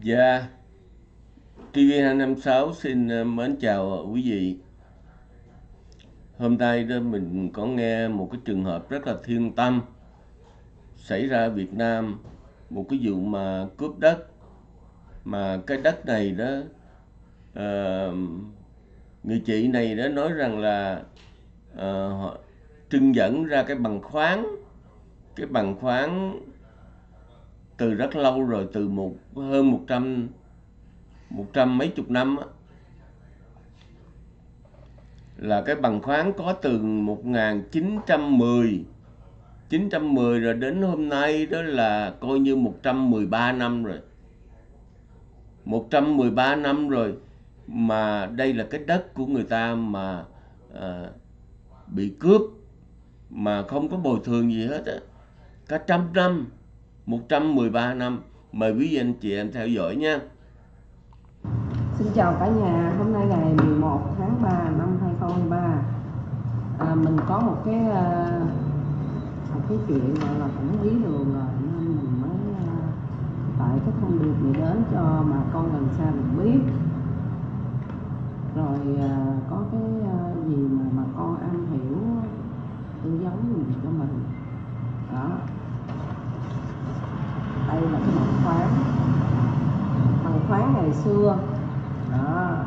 Dạ, TV256 xin mến chào quý vị. Hôm nay đó mình có nghe một cái trường hợp rất là thương tâm xảy ra ở Việt Nam, một cái vụ mà cướp đất, mà cái đất này đó ờ, người chị này đã nói rằng là họ trưng dẫn ra cái bằng khoáng từ rất lâu rồi, từ hơn 100 mấy chục năm á, là cái bằng khoáng có từ 1910 rồi đến hôm nay đó là coi như 113 năm rồi. 113 năm rồi mà đây là cái đất của người ta mà bị cướp mà không có bồi thường gì hết á. Cả trăm năm, 113 năm. Mời quý vị anh chị em theo dõi nha. Xin chào cả nhà, hôm nay ngày 11 tháng 3 năm 2023. Mình có một cái chuyện gọi là cũng bí đường rồi, nên mình mới tại cái thông điệp này đến cho bà con gần xa được biết. Rồi có cái gì mà bà con am hiểu tư vấn mình cho mình. Đó. Đây là cái bằng khoáng ngày xưa. Đó,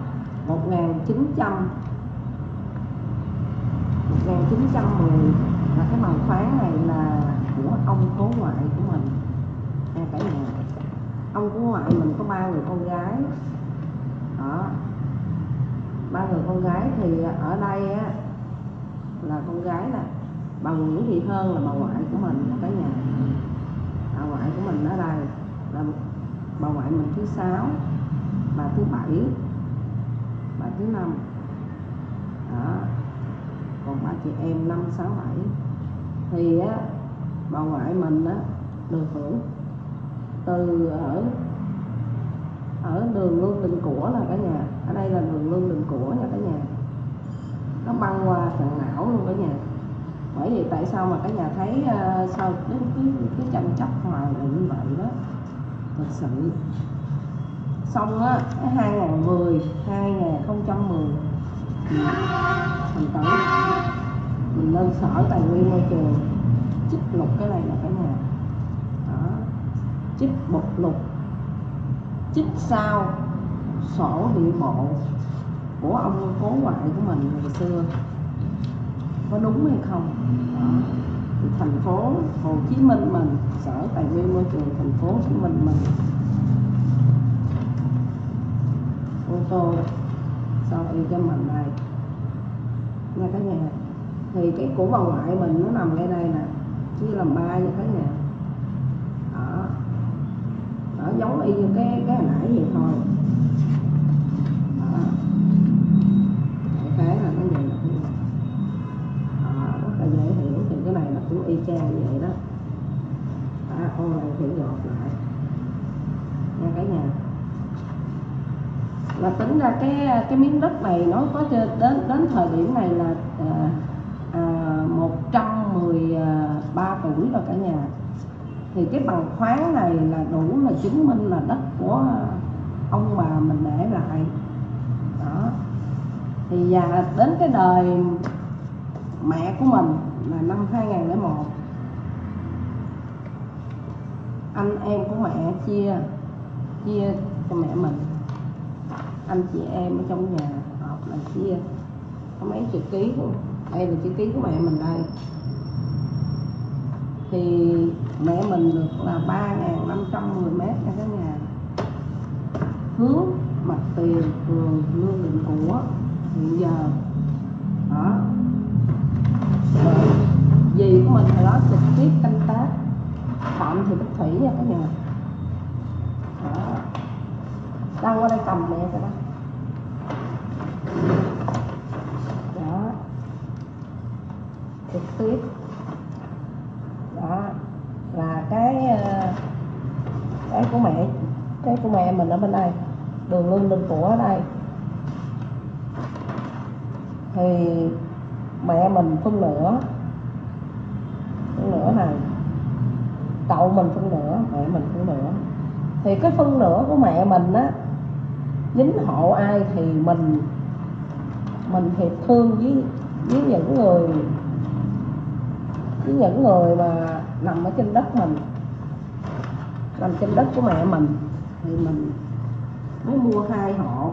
1910 là cái bằng khoáng này là của ông cố ngoại của mình nha cả nhà. Ông cố ngoại mình có 3 người con gái. Đó, 3 người con gái thì ở đây á là con gái là bà Nguyễn Thị Hơn là bà ngoại của mình nha cả nhà. Bà ngoại của mình ở đây là bà ngoại mình thứ 6, bà thứ 7, bà thứ 5. Đó. Còn ba chị em 5, 6, 7 thì á bà ngoại mình á được hưởng từ ở đường Lương Định Của là cả nhà. Ở đây là đường Lương Định Của nha cả nhà. Nó băng qua Sạn Não luôn cả nhà. Bởi vì tại sao mà cả nhà thấy sao cứ tranh chấp hoài là như vậy đó. Thật sự xong á, cái 2010 thành tử mình lên Sở Tài nguyên Môi trường trích lục cái này là cả nhà. Đó, trích bục lục, trích sao sổ địa bộ của ông cố ngoại của mình ngày xưa có đúng hay không. Đó, thì thành phố Hồ Chí Minh mình, Sở Tài nguyên Môi trường thành phố Hồ Chí Minh mình, ô tô sao y cho mình này nha cả nhà. Thì cái của bà ngoại mình nó nằm ngay đây nè, chia làm 3 nha cả nhà. Đó, đó giống y như cái hồi nãy vậy thôi. Đó, cái là cái gì rất là dễ hiểu. Thì cái này là cũng y chang như vậy đó. Ô này thì gọt lại nha cả nhà. Là tính ra cái miếng đất này nó có đến thời điểm này là 113 tuổi rồi cả nhà. Thì cái bằng khoáng này là đủ là chứng minh là đất của ông bà mình để lại. Đó. Thì đến cái đời mẹ của mình là năm 2001, anh em của mẹ chia cho mẹ mình, anh chị em ở trong nhà họp là chia có mấy chục ký luôn. Đây là chữ ký của mẹ mình đây. Thì mẹ mình được là 3.510 mét nha cả nhà. Hướng mặt tiền phường Lương Định Của hiện giờ. Đó. Rồi dì của mình hồi đó trực tiếp canh tác Phạm Thị Bích Thủy nha cả nhà. Đó. Đang qua đây cầm mẹ cho đó. Đó, trực tiếp. Đó là cái của mẹ mình ở bên đây, đường Lương Định Của ở đây. Thì mẹ mình phân nửa này, cậu mình phân nửa, mẹ mình phân nửa. Thì cái phân nửa của mẹ mình á, dính hộ ai thì mình hiệp thương với những người mà nằm ở trên đất mình, nằm trên đất của mẹ mình, thì mình mới mua hai hộ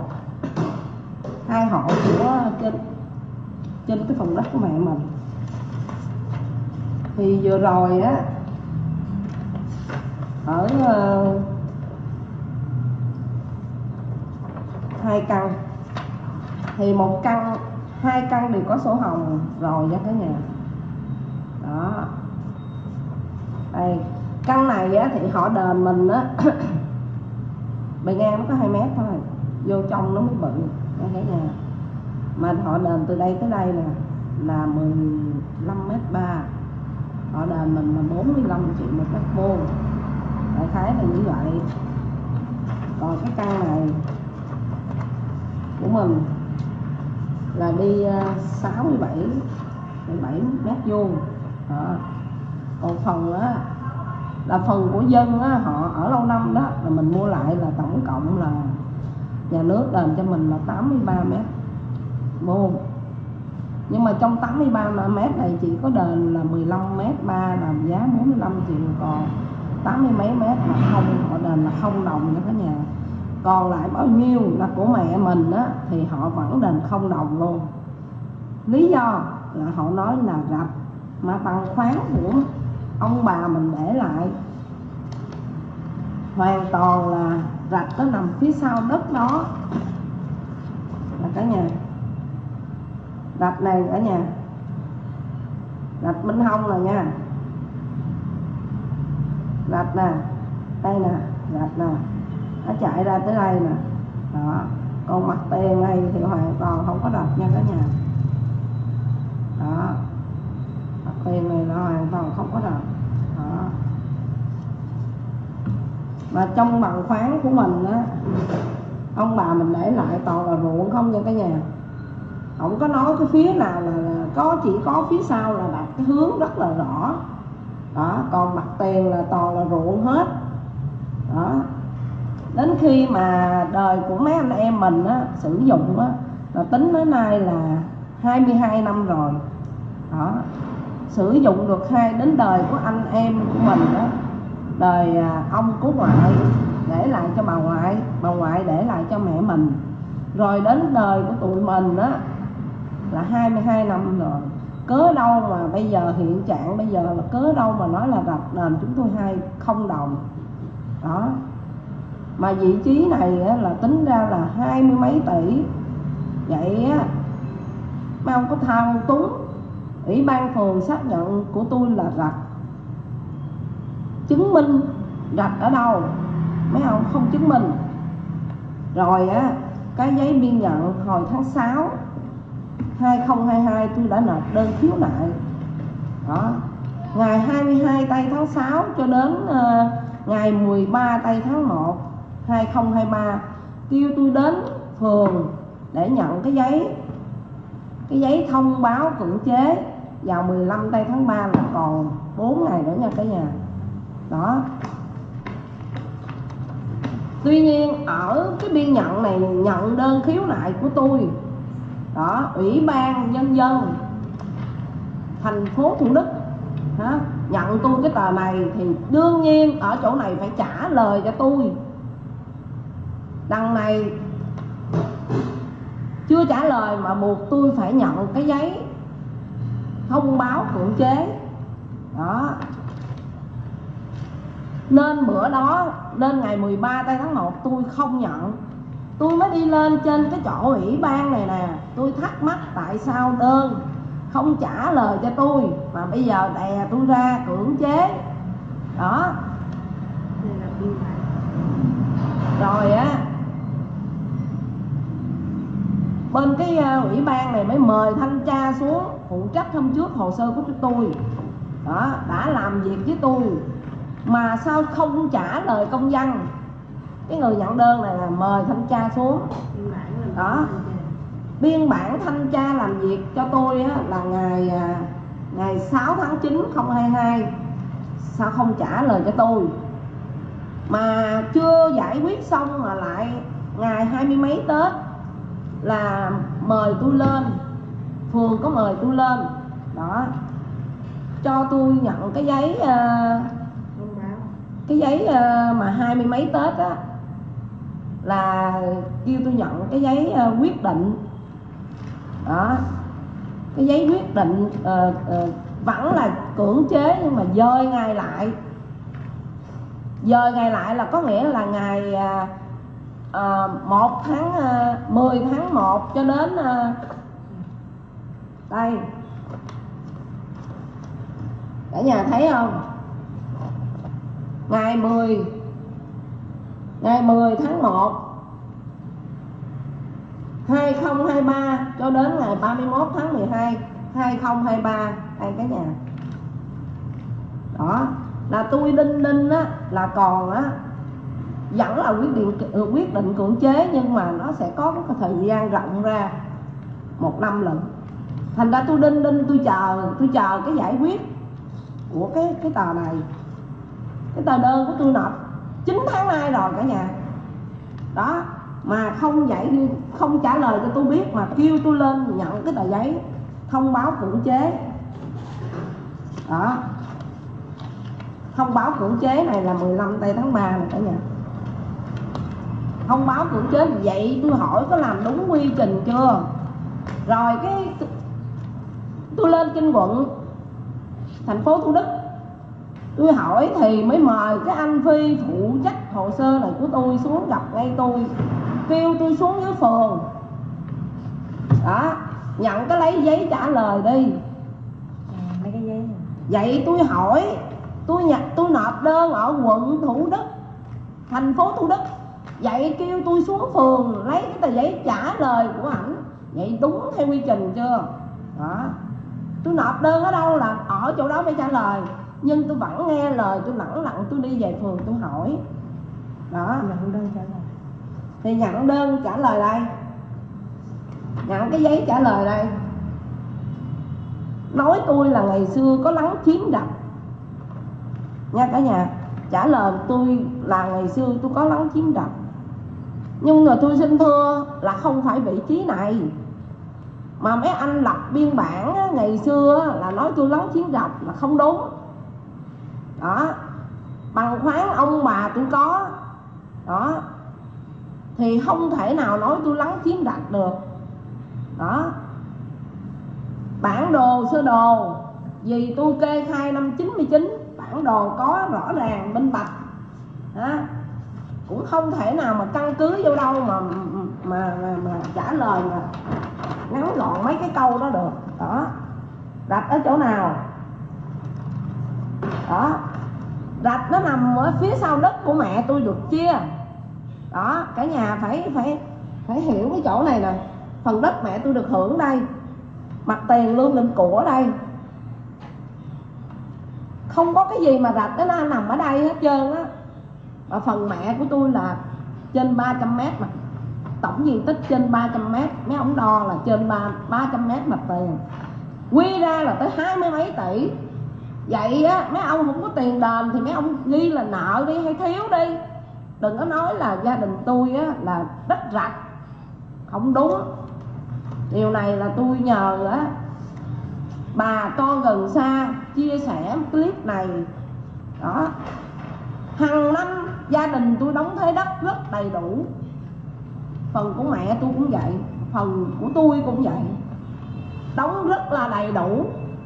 của trên cái phần đất của mẹ mình. Thì vừa rồi á, ở 2 căn thì hai căn đều có sổ hồng rồi nha cả nhà. Đó, đây căn này á, thì họ đền mình á bề ngang nó có 2 mét thôi, vô trong nó mới bự nha cả nhà. Mà họ đền từ đây tới đây nè là 15m3, họ đền mình là 45 triệu một mét vuông, đại khái là như vậy. Còn cái căn này của mình là đi 67 mét vuông. Còn phần á là phần của dân á, họ ở lâu năm đó, là mình mua lại là tổng cộng là nhà nước đền cho mình là 83 mét vuông. Nhưng mà trong 83 mét này chỉ có đền là 15m3 làm giá 45 triệu, còn 80 mấy mét là không, họ đền là 0 đồng nha cả nhà. Còn lại bao nhiêu là của mẹ mình á, thì họ vẫn đền 0 đồng luôn. Lý do là họ nói là rạch mà bằng khoáng của ông bà mình để lại, hoàn toàn là rạch nó nằm phía sau đất đó là cả nhà. Rạch này cả nhà, rạch Minh Hồng là nha, rạch nè, đây nè, rạch nè, nó chạy ra tới đây nè. Đó, còn mặt tiền này thì hoàn toàn không có rạch nha cả nhà. Đó, mặt tiền này nó hoàn toàn không có rạch. Đó, mà trong bằng khoáng của mình á, ông bà mình để lại toàn là ruộng không nha cả nhà. Không có nói cái phía nào là có, chỉ có phía sau là đặt cái hướng rất là rõ. Đó, còn mặt tiền là toàn là ruộng hết. Đó, đến khi mà đời của mấy anh em mình á, sử dụng á, là tính đến nay là 22 năm rồi. Đó, sử dụng được đến đời của anh em của mình á, đời ông của ngoại để lại cho bà ngoại để lại cho mẹ mình, rồi đến đời của tụi mình á là 22 năm rồi. Cớ đâu mà bây giờ hiện trạng bây giờ là cớ đâu mà nói là rạch đền chúng tôi 0 đồng. Đó, mà vị trí này á, là tính ra là 20 mấy tỷ. Vậy á, mấy ông có thao túng, ủy ban phường xác nhận của tôi là rạch, chứng minh rạch ở đâu mấy ông không chứng minh. Rồi á, cái giấy biên nhận hồi tháng 6 2022 tôi đã nộp đơn khiếu nại. Đó, ngày 22 tây tháng 6 cho đến ngày 13 tây tháng 1 2023 kêu tôi đến phường để nhận cái giấy thông báo cưỡng chế vào 15 tây tháng 3 là còn 4 ngày nữa nha cả nhà. Đó, tuy nhiên ở cái biên nhận này, nhận đơn khiếu nại của tôi đó, Ủy ban Nhân dân thành phố Thủ Đức nhận tôi cái tờ này, thì đương nhiên ở chỗ này phải trả lời cho tôi. Đằng này chưa trả lời mà buộc tôi phải nhận cái giấy thông báo cưỡng chế. Đó, nên bữa đó, nên ngày 13 tây tháng 1 tôi không nhận. Tôi mới đi lên trên cái chỗ ủy ban này nè, tôi thắc mắc tại sao đơn không trả lời cho tôi mà bây giờ đè tôi ra cưỡng chế. Đó, rồi á, bên cái ủy ban này mới mời thanh tra xuống phụ trách hôm trước hồ sơ của tôi. Đó, đã làm việc với tôi mà sao không trả lời công dân. Cái người nhận đơn này là mời thanh tra xuống. Đó, biên bản thanh tra làm việc cho tôi á, là ngày 6 tháng 9 2022. Sao không trả lời cho tôi? mà chưa giải quyết xong mà lại ngày 20 mấy Tết là mời tôi lên, phường có mời tôi lên đó, cho tôi nhận cái giấy mà 20 mấy Tết á, là kêu tôi nhận cái giấy quyết định đó, cái giấy quyết định vẫn là cưỡng chế nhưng mà dời ngày lại. Dời ngày lại là có nghĩa là ngày 10 tháng 1 cho đến đây, cả nhà thấy không, ngày 10 tháng 1 2023 cho đến ngày 31 tháng 12 2023 đây cả nhà. Đó là tôi đinh á, là còn á vẫn là quyết định cưỡng chế, nhưng mà nó sẽ có cái thời gian rộng ra 1 năm lận. Thành ra tôi đinh tôi chờ cái giải quyết của cái tờ này. Cái tờ đơn của tôi nộp 9 tháng nay rồi cả nhà. Đó, mà không trả lời cho tôi biết, mà kêu tôi lên nhận cái tờ giấy thông báo cưỡng chế. Đó, thông báo cưỡng chế này là 15 tây tháng 3 này cả nhà. Thông báo cưỡng chế vậy tôi hỏi có làm đúng quy trình chưa? Rồi cái tôi lên Kinh quận thành phố Thủ Đức, tôi hỏi thì mới mời cái anh Phi phụ trách hồ sơ này của tôi xuống gặp ngay tôi, kêu tôi xuống dưới phường đó, nhận cái lấy giấy trả lời đi. Mấy cái giấy này. Vậy tôi hỏi, tôi nộp đơn ở quận Thủ Đức, thành phố Thủ Đức, vậy kêu tôi xuống phường lấy cái tờ giấy trả lời của ảnh, vậy đúng theo quy trình chưa? Đó, tôi nộp đơn ở đâu là ở chỗ đó mới trả lời, nhưng tôi vẫn nghe lời, tôi lẳng lặng tôi đi về phường tôi hỏi. Đó, Nhận đơn trả lời. thì nhận đơn trả lời đây, nhận cái giấy trả lời đây, nói tôi là ngày xưa có lấn chiếm rạch nha cả nhà. Trả lời tôi là ngày xưa tôi có lấn chiếm rạch, nhưng mà tôi xin thưa là không phải vị trí này. Mà mấy anh lập biên bản á, ngày xưa á, là nói tôi lấn chiếm rạch là không đúng. Đó, bằng khoáng ông bà tôi có. Đó, thì không thể nào nói tôi lấn chiếm rạch được. Đó, bản đồ sơ đồ vì tôi kê khai năm 99, bản đồ có rõ ràng minh bạch. Đó, cũng không thể nào mà căn cứ vô đâu mà trả lời mà ngắn gọn mấy cái câu đó được. Đó, rạch ở chỗ nào? Đó, rạch nó nằm ở phía sau đất của mẹ tôi được chia. Đó, cả nhà phải hiểu cái chỗ này nè. Phần đất mẹ tôi được hưởng đây, mặt tiền lương định của đây, không có cái gì mà rạch nó nằm ở đây hết trơn á. Và phần mẹ của tôi là trên 300 mét mà, tổng diện tích trên 300 mét, mấy ông đo là trên 300 mét mặt tiền, quy ra là tới 20 mấy tỷ. Vậy á, mấy ông không có tiền đền thì mấy ông ghi là nợ đi hay thiếu đi, đừng có nói là gia đình tôi á là đất rạch, không đúng. Điều này là tôi nhờ á bà con gần xa chia sẻ clip này. Đó, hàng năm gia đình tôi đóng thuế đất rất đầy đủ, phần của mẹ tôi cũng vậy, phần của tôi cũng vậy, đóng rất là đầy đủ.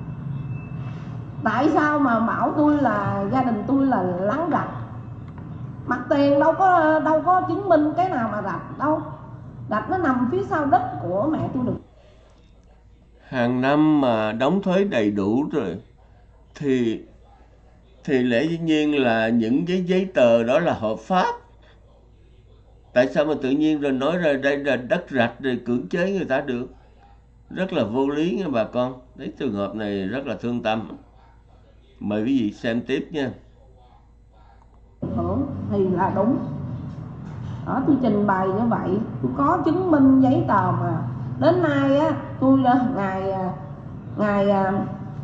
Tại sao mà bảo tôi là gia đình tôi là lấn rạch? Mặt tiền đâu có chứng minh cái nào mà rạch đâu, rạch nó nằm phía sau đất của mẹ tôi được. Hàng năm mà đóng thuế đầy đủ rồi thì lẽ dĩ nhiên là những cái giấy tờ đó là hợp pháp. Tại sao mà tự nhiên rồi nói ra đây là đất rạch rồi cưỡng chế người ta được? Rất là vô lý nha bà con. Đấy, trường hợp này rất là thương tâm. Mời quý vị xem tiếp nha. Hưởng thì là đúng. Đó, tôi trình bày như vậy, tôi có chứng minh giấy tờ mà. Đến nay á, tôi là ngày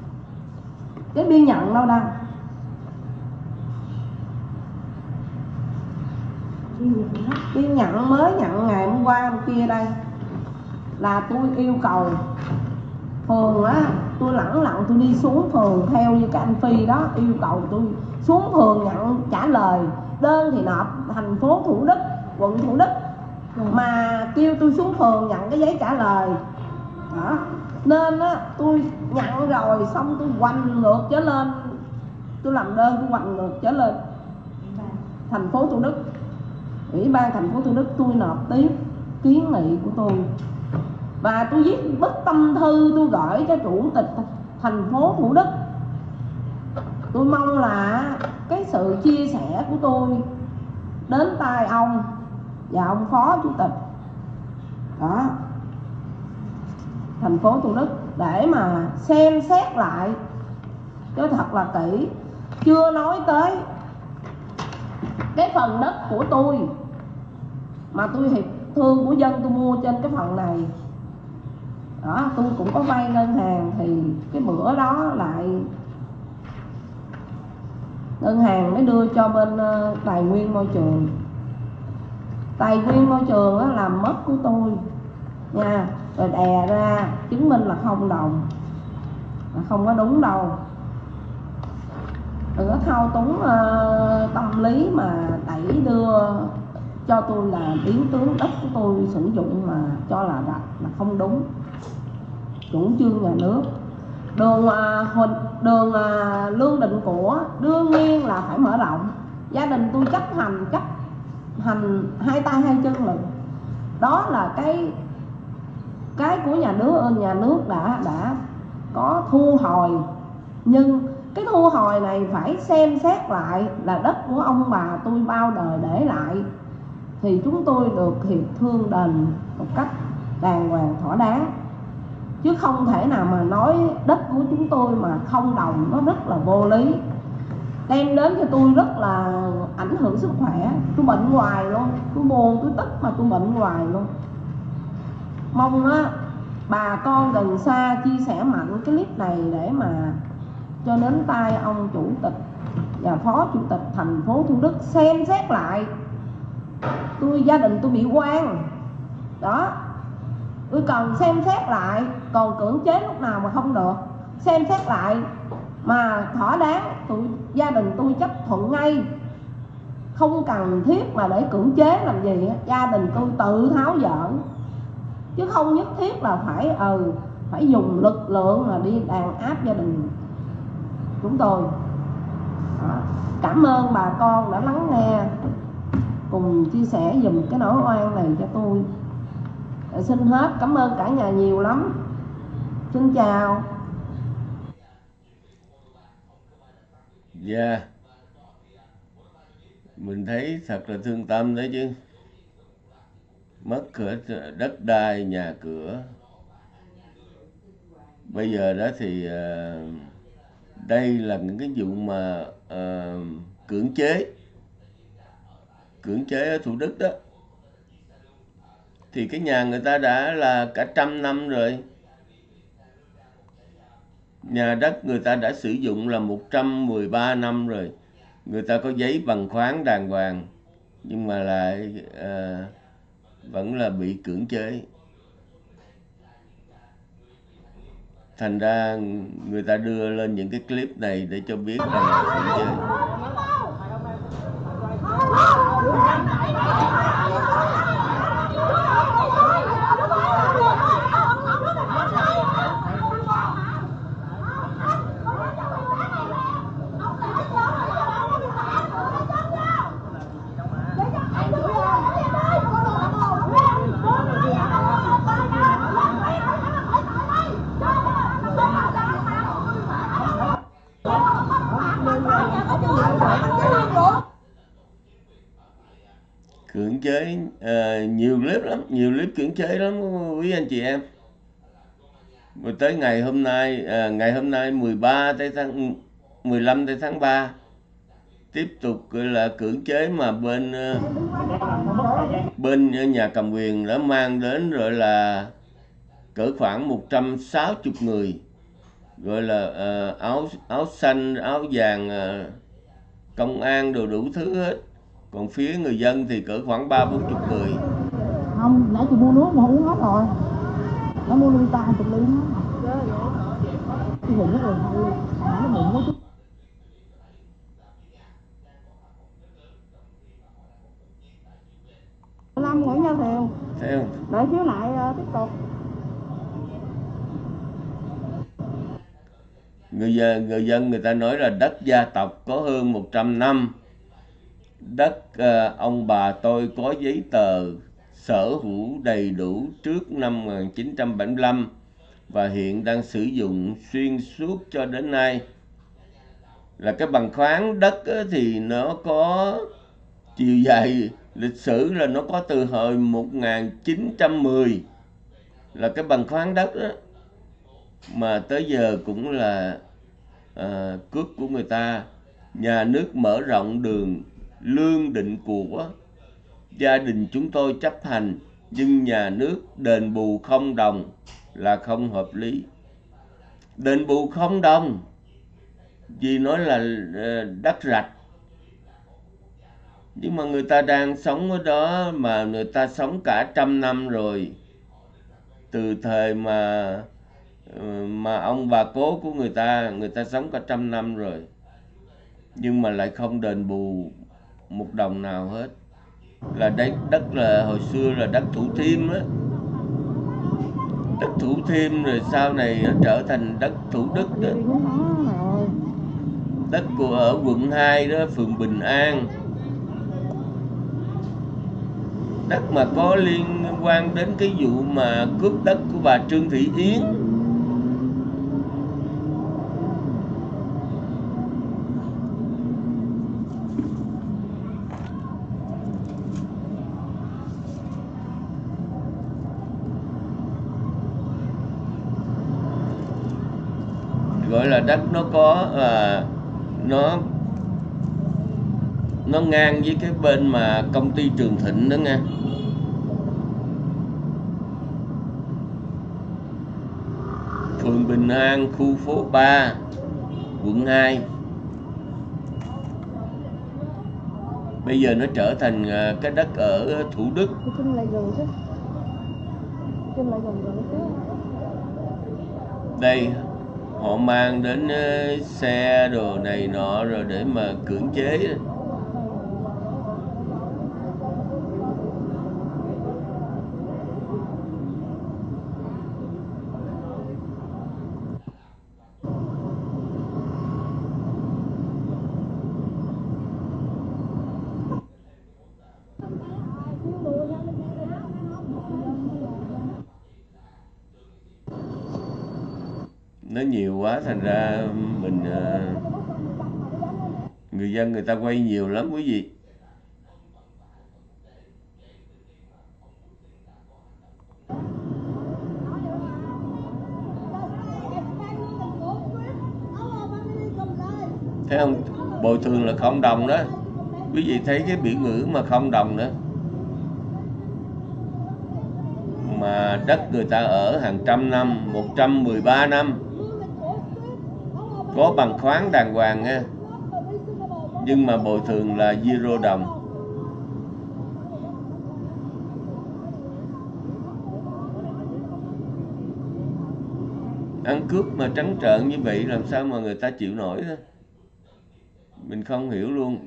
cái biên nhận đâu đâu. Đi nhận mới nhận ngày hôm qua hôm kia đây là tôi yêu cầu phường á, tôi lẳng lặng tôi đi xuống phường theo như cái anh Phi đó yêu cầu tôi xuống phường nhận trả lời đơn thì nộp thành phố Thủ Đức, quận Thủ Đức, mà kêu tôi xuống phường nhận cái giấy trả lời đó. Nên á tôi nhận rồi xong tôi hoành ngược trở lên, tôi làm đơn tôi hoành ngược trở lên thành phố Thủ Đức, Ủy ban thành phố Thủ Đức, tôi nộp tiếp kiến nghị của tôi và tôi viết bức tâm thư tôi gửi cho chủ tịch thành phố Thủ Đức. Tôi mong là cái sự chia sẻ của tôi đến tai ông và ông phó chủ tịch đó thành phố Thủ Đức để mà xem xét lại cho thật là kỹ. Chưa nói tới cái phần đất của tôi mà tôi hiệp thương của dân tôi mua trên cái phần này đó, tôi cũng có vay ngân hàng thì cái bữa đó lại ngân hàng mới đưa cho bên tài nguyên môi trường. Tài nguyên môi trường á, làm mất của tôi nha, rồi đè ra chứng minh là không đồng, là không có đúng đâu. Đừng có thao túng tâm lý mà đẩy đưa cho tôi là biến tướng đất của tôi sử dụng mà cho là đặt là không đúng. Chủ trương nhà nước đường Lương Định Của đương nhiên là phải mở rộng. Gia đình tôi chấp hành hai tay hai chân lận. Đó là cái của nhà nước đã có thu hồi, nhưng cái thu hồi này phải xem xét lại là đất của ông bà tôi bao đời để lại thì chúng tôi được hiệp thương đền một cách đàng hoàng thỏa đáng, chứ không thể nào mà nói đất của chúng tôi mà không đồng, nó rất là vô lý, đem đến cho tôi rất là ảnh hưởng sức khỏe. Tôi bệnh hoài luôn, tôi buồn tôi tức mà tôi bệnh hoài luôn. Mong á bà con gần xa chia sẻ mạnh cái clip này để mà cho đến tay ông chủ tịch và phó chủ tịch thành phố Thủ Đức xem xét lại. Gia đình tôi bị oan đó, tôi cần xem xét lại, còn cưỡng chế lúc nào mà không được, xem xét lại mà thỏa đáng, gia đình tôi chấp thuận ngay, không cần thiết mà để cưỡng chế làm gì. Gia đình tôi tự tháo dỡ chứ không nhất thiết là phải dùng lực lượng mà đi đàn áp gia đình chúng tôi đó. Cảm ơn bà con đã lắng nghe cùng chia sẻ dùm cái nỗi oan này cho tôi. Xin hết, cảm ơn cả nhà nhiều lắm. Xin chào. Dạ, mình thấy thật là thương tâm đấy chứ. Mất cửa đất đai, nhà cửa. Bây giờ đó thì đây là những cái vụ mà cưỡng chế ở Thủ Đức đó. Thì cái nhà người ta đã là cả 100 năm rồi. Nhà đất người ta đã sử dụng là 113 năm rồi. Người ta có giấy bằng khoáng đàng hoàng, nhưng mà lại vẫn là bị cưỡng chế. Thành ra người ta đưa lên những cái clip này để cho biết là cưỡng chế. Cưỡng chế nhiều clip cưỡng chế lắm quý anh chị em. Rồi tới ngày hôm nay 15 tháng 3 tiếp tục là cưỡng chế mà bên nhà cầm quyền đã mang đến rồi là cỡ khoảng 160 người, gọi là áo xanh, áo vàng, công an đồ đủ thứ hết, Còn phía người dân thì cỡ khoảng 30-40 người. Không, nãy chị mua nước mà uống hết rồi. Nó mua ly ta 20 ly nữa. Chị nhìn nó rồi thôi, nó bụng quá chút. Lâm Nguyễn Gia Thiều. Thấy không? Đợi chiếu lại tiếp tục. Người dân người ta nói là đất gia tộc có hơn 100 năm. Đất ông bà tôi có giấy tờ sở hữu đầy đủ trước năm 1975 và hiện đang sử dụng xuyên suốt cho đến nay. Là cái bằng khoáng đất thì nó có chiều dài lịch sử là nó có từ hồi 1910 là cái bằng khoáng đất đó, mà tới giờ cũng là cướp của người ta. Nhà nước mở rộng đường lương định của, gia đình chúng tôi chấp hành, nhưng nhà nước đền bù không đồng là không hợp lý. Đền bù không đồng vì nói là đất rạch, nhưng mà người ta đang sống ở đó mà người ta sống cả 100 năm rồi, từ thời mà ông bà cố của người ta sống cả 100 năm rồi, nhưng mà lại không đền bù một đồng nào hết. Là đất là hồi xưa là đất Thủ Thiêm á, đất Thủ Thiêm rồi sau này nó trở thành đất Thủ Đức đó. Đất của ở quận 2 đó, phường Bình An. Đất mà có liên quan đến cái vụ mà cướp đất của bà Trương Thị Yến. Gọi là đất nó có nó ngang với cái bên mà công ty Trường Thịnh đó nha. Phường Bình An, khu phố 3, quận 2. Bây giờ nó trở thành cái đất ở Thủ Đức. Đây họ mang đến xe đồ này nọ rồi để mà cưỡng chế. Nó nhiều quá thành ra mình người dân người ta quay nhiều lắm quý vị. Thấy không? Bồi thường là không đồng đó. Quý vị thấy cái biểu ngữ mà không đồng nữa. Mà đất người ta ở hàng trăm năm, 113 năm. Có bằng khoáng đàng hoàng nha. Nhưng mà bồi thường là 0 đồng. Ăn cướp mà trắng trợn như vậy làm sao mà người ta chịu nổi đó. Mình không hiểu luôn.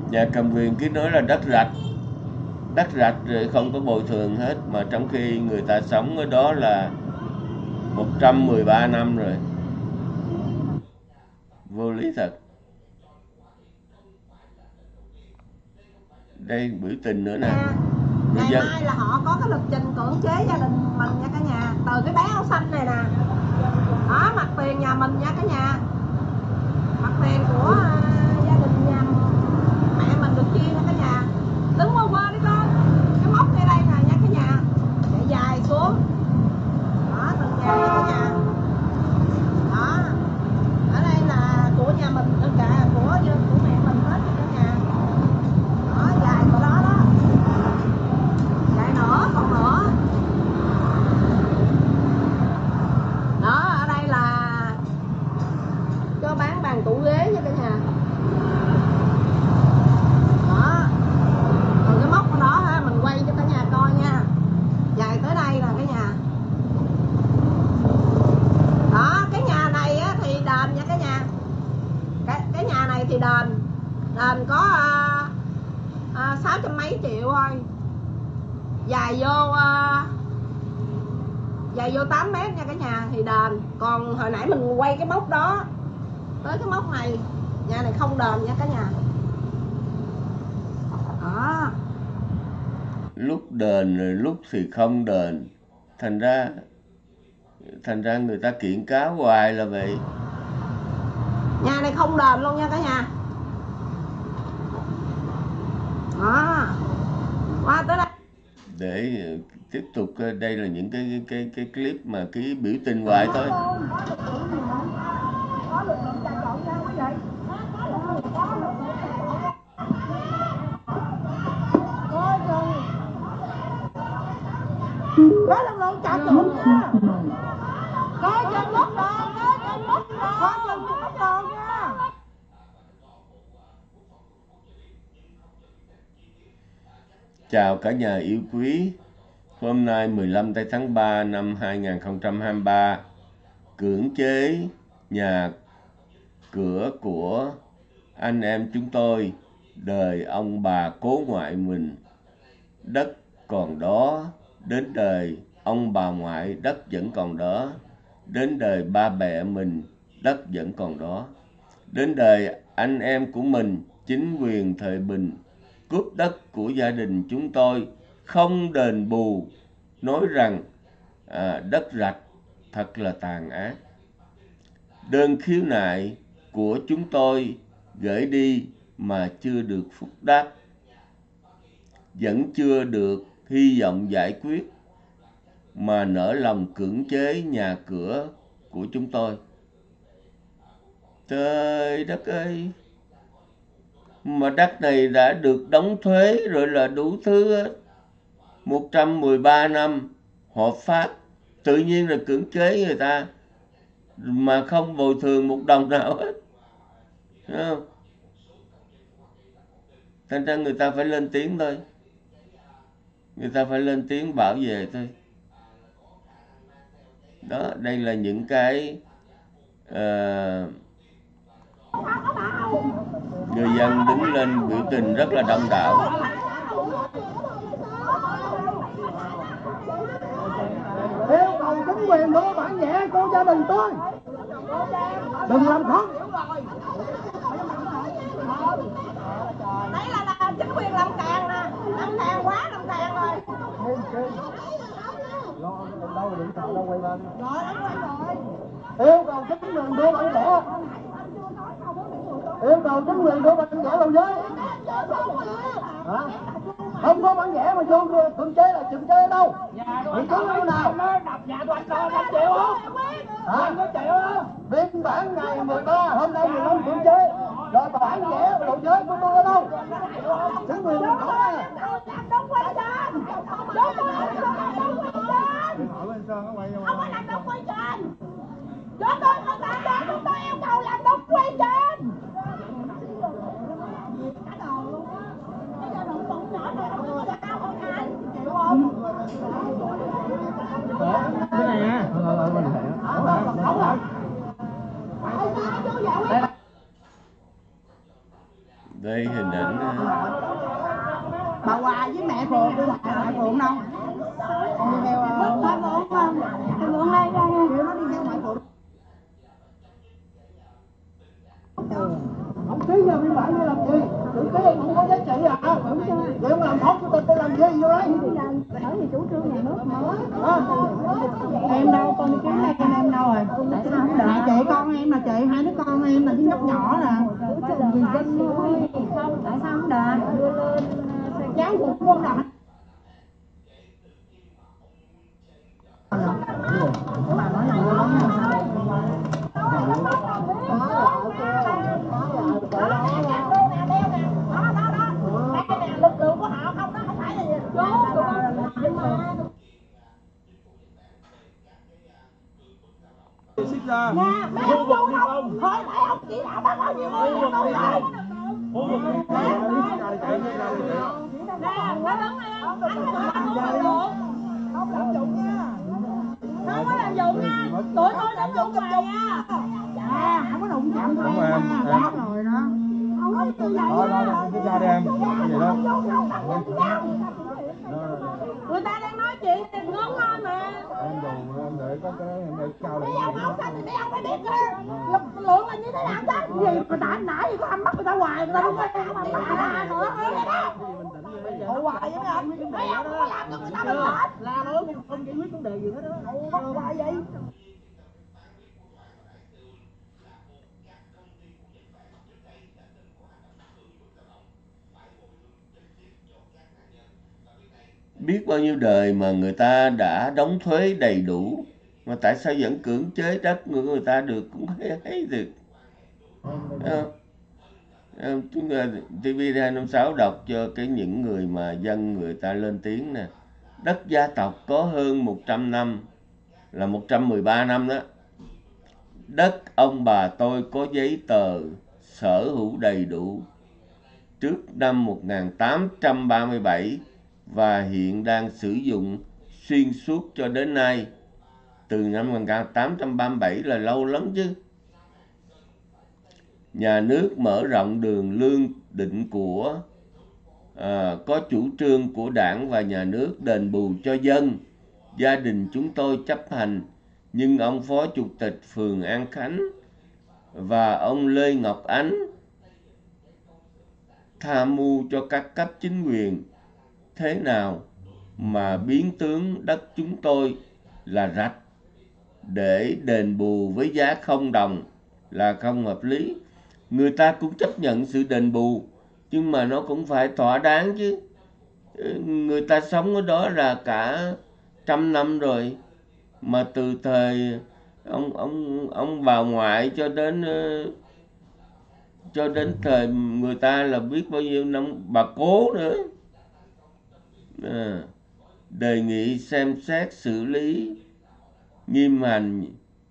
Nhà cầm quyền cứ nói là đất rạch rồi không có bồi thường hết, mà trong khi người ta sống ở đó là 113 năm rồi. Vô lý thật. Đây biểu tình nữa nè. Ngày mai là họ có cái lịch trình cưỡng chế gia đình mình nha cả nhà. Từ cái bé áo xanh này nè, đó, mặt tiền nhà mình nha cả nhà, mặt tiền của gia đình nhà mẹ mình được chia nha cả nhà. Đứng qua đi con, cái móc ngay đây nè nha cả nhà, chạy dài xuống, đó, từng nhà nha cả nhà. Đó, ở đây là của nhà mình, tất cả của mẹ mình hết nha cả nhà. Đó, dài của đó đó, dài nữa, còn nữa. Đó, ở đây là cho bán bàn tủ ghế nha cả nhà. Đó, còn cái móc ở đó ha, mình quay cho cả nhà coi nha, dài tới đây nè cả nhà. Đó, cái nhà này á, thì đền nha cả nhà. Cái nhà này thì đền có 600 mấy triệu thôi, dài vô 8 mét nha cả nhà thì đền. Còn hồi nãy mình quay cái móc đó tới cái móc này, nhà này không đền nha cả nhà. Đó, Lúc đền rồi lúc thì không đền, thành ra người ta kiện cáo hoài là vậy. nhà này không đền luôn nha cả nhà. Đó, qua tới đây Để tiếp tục, đây là những cái clip mà cái biểu tình hoài thôi. có lực lượng chặt chụp nha, có chân mất đòn, có chân mất đòn nha. Chào cả nhà yêu quý. Hôm nay 15 tháng 3 năm 2023, cưỡng chế nhà cửa của anh em chúng tôi, đời ông bà cố ngoại mình, đất còn đó, đến đời ông bà ngoại đất vẫn còn đó, đến đời ba mẹ mình đất vẫn còn đó, đến đời anh em của mình chính quyền thời Bình cướp đất của gia đình chúng tôi không đền bù, nói rằng đất rạch thật là tàn ác. Đơn khiếu nại của chúng tôi gửi đi mà chưa được phúc đáp, vẫn chưa được hy vọng giải quyết, mà nỡ lòng cưỡng chế nhà cửa của chúng tôi. Trời đất ơi! Mà đất này đã được đóng thuế rồi là đủ thứ hết. 113 năm hợp pháp, tự nhiên là cưỡng chế người ta mà không bồi thường một đồng nào hết. Đúng không? Thành ra người ta phải lên tiếng thôi. Người ta phải lên tiếng bảo vệ thôi. Đó, đây là những cái người dân đứng lên biểu tình rất là đông đảo. Yêu cầu chính quyền đưa bản vẽ của gia đình tôi, đừng làm khó. Đấy là chính quyền Lâm Càn nè, Lâm Càn quá, Lâm Càn rồi. Yêu cầu chính quyền đưa bản vẽ, yêu cầu chính quyền đưa bản vẽ đầu giới. Không có bản vẽ mà vô cưỡng chế là cưỡng chế ở đâu? Cưỡng chế ở nào? Đập nhà của anh lo 5 triệu không? Hả? Có chịu không? Biên bản ngày 13, hôm nay 15 cưỡng chế. Rồi bản vẽ đầu giới của tôi ở đâu? Chính quyền nói nè. Đúng quy trình, đúng quy trình, không có làm đúng quy trình. Chúng tôi không làm đó, chúng tôi yêu cầu làm đúng quy trình. Cả đồ luôn á. Bây giờ đụng bụng nhỏ này không có sao không anh, chịu không? Cái này nha. Đây hình ảnh bà Hòa với mẹ Phượng, mẹ Phượng đâu? Con đi theo Phượng đây ra kêu nó đi theo mẹ Phượng. Ông ký ra biên bản để làm gì? Tự ký ông không có giá trị à? Vậy ông làm phó chủ tịch để làm gì vô đấy? Ở thì chủ trương nhà nước mới. Em đâu, con đi kiếm đây em đâu rồi? Tại sao không đợi? Chị con em là chị, hai đứa con em là đứa nhóc nhỏ nè. Vì dân nuôi không, tại sao không đợi? Đưa lên Cháu cũng không đợi. Bà nói là mua lắm hay sao? lực lượng của họ không, đó không phải là Xích ra. mấy ông vô không? Thôi mấy ông chỉ đạo bắt bao nhiêu người đâu rồi. Khu vực đi chạy đi chạy. Nè, nó đứng đây không? Anh không làm dụng. Không làm dụng nha. Không có làm dụng nha. Tụi tôi làm dụng giùm nha. À, không có đụng chạm tụi em em. rồi đó. Không có như vậy. Thôi, cứ ra đi em. Vậy đó. Người ta đang nói chuyện thì ngớn thôi mà. Em đồ em để có cái em để cao Mấy ông ốc xanh thì mấy ông phải biết lực lượng là như thế nào chứ. Gì mà đã nãy gì có anh bắt người ta hoài, người ta không có làm mà ta nữa hơn vậy đó. Hậu hoài vậy mấy anh. Mấy ông không có làm cho người ta bình tĩnh. La nói không giải quyết vấn đề gì hết đó. Hậu bắt hoài vậy. biết bao nhiêu đời mà người ta đã đóng thuế đầy đủ mà tại sao vẫn cưỡng chế đất của người ta được cũng thấy được. Chúng ta TV256 đọc cho những người mà dân người ta lên tiếng nè. Đất gia tộc có hơn 100 năm, là 113 năm đó. Đất ông bà tôi có giấy tờ sở hữu đầy đủ trước năm 1837 và hiện đang sử dụng xuyên suốt cho đến nay. Từ năm 1837 là lâu lắm chứ. Nhà nước mở rộng đường lương định của, có chủ trương của đảng và nhà nước đền bù cho dân. Gia đình chúng tôi chấp hành, nhưng ông Phó Chủ tịch phường An Khánh và ông Lê Ngọc Ánh tham mưu cho các cấp chính quyền thế nào mà biến tướng đất chúng tôi là rạch để đền bù với giá $0 là không hợp lý. Người ta cũng chấp nhận sự đền bù, nhưng mà nó cũng phải thỏa đáng chứ. Người ta sống ở đó là cả 100 năm rồi, mà từ thời ông bà ngoại cho đến thời người ta là biết bao nhiêu năm bà cố nữa. Đề nghị xem xét xử lý nghiêm hành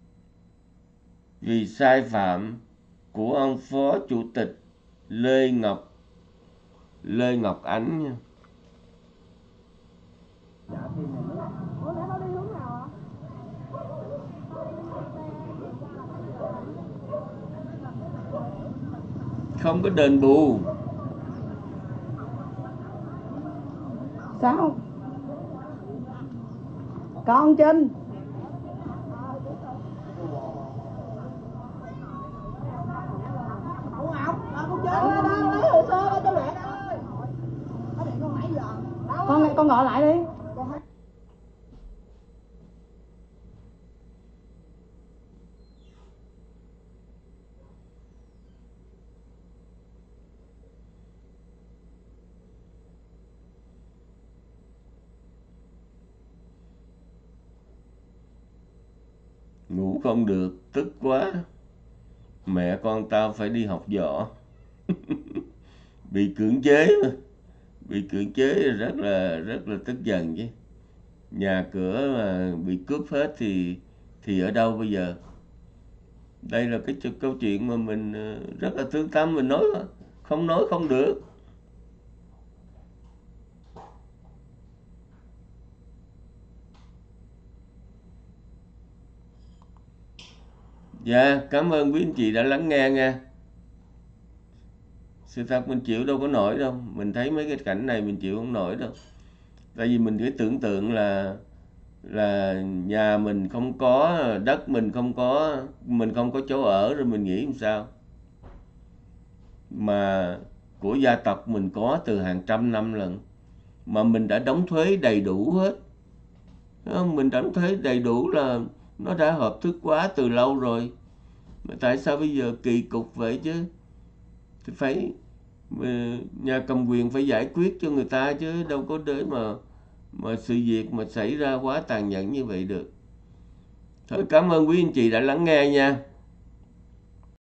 vì sai phạm của ông Phó Chủ tịch Lê Ngọc Ánh nha. Không có đền bù. Sao? Con Trinh. Con gọi lại đi. Ngủ không được, tức quá. Mẹ con tao phải đi học võ. Bị cưỡng chế mà. Bị cưỡng chế rất là tức giận chứ. Nhà cửa mà bị cướp hết thì ở đâu bây giờ? Đây là cái câu chuyện mà mình rất là thương tâm, mình nói không được. Dạ, cảm ơn quý anh chị đã lắng nghe nha. Sự thật mình chịu đâu có nổi đâu. Mình thấy mấy cái cảnh này mình chịu không nổi đâu. Tại vì mình cứ tưởng tượng là nhà mình không có, đất mình không có chỗ ở, rồi mình nghĩ làm sao. Mà của gia tộc mình có từ hàng trăm năm lần, mà mình đã đóng thuế đầy đủ hết. Mình đóng thuế đầy đủ là nó đã hợp thức quá từ lâu rồi. Mà tại sao bây giờ kỳ cục vậy chứ? Thì phải nhà cầm quyền phải giải quyết cho người ta chứ đâu có để mà sự việc mà xảy ra quá tàn nhẫn như vậy được. Thôi cảm ơn quý anh chị đã lắng nghe nha.